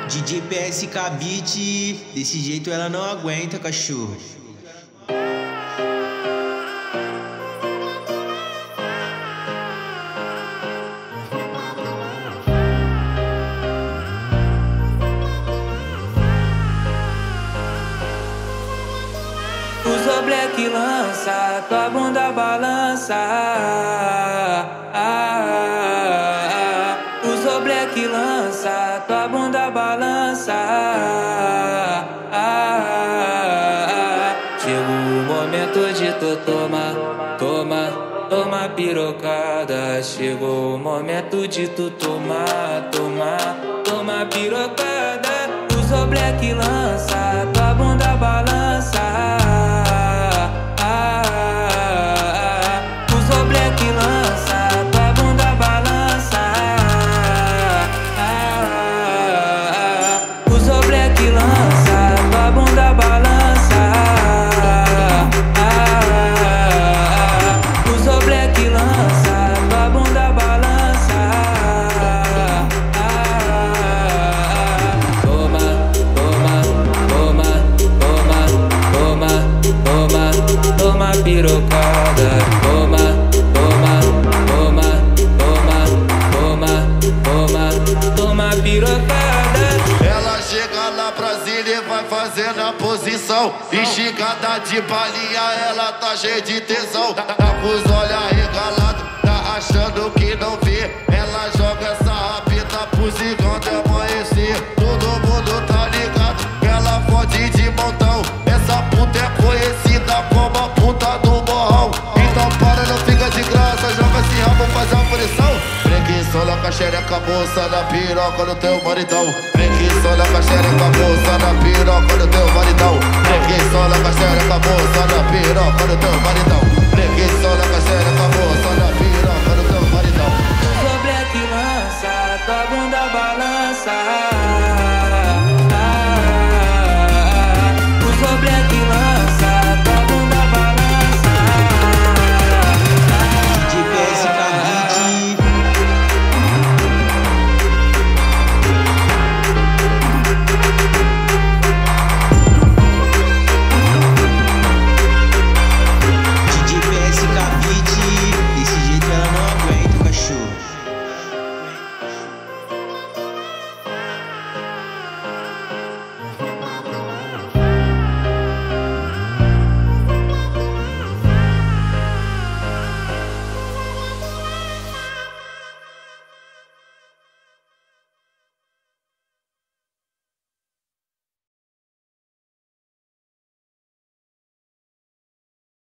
DJ PSK Beat, desse jeito ela não aguenta, cachorro. Usou black lança, tua bunda balança. Usou black lança, tua bunda balança. Chegou o momento de tu toma pirocada. Chegou o momento de tu toma pirocada. Usou black lança, tua bunda balança. Usou black lança, tua bunda balança. Usou black lança, tua bunda balança. Usou black lança, tua bunda balança. Toma pirocada. Toma pirocada. Ela chega lá Brasília e vai fazendo a posição. Esticada de balinha, ela tá cheia de tesão. Tá com os olhos arregalados, tá achando que não vê. Ela joga essa rapita pro zigão de amanhecer. Todo mundo tá ligado, ela fode de montão. Essa puta é conhecida como a puta do morrão. Então para, não fica de graça, joga esse rabo, faz a pressão. Preguiçola com a xereca, moça na piroca do teu maridão. Preguiçola com a xereca, moça na piroca do teu maridão. Preguiçola com a xereca, moça na piroca do teu maridão. Preguiçola com a xereca, moça na piroca do teu maridão. Usou black lança, tua bunda balança.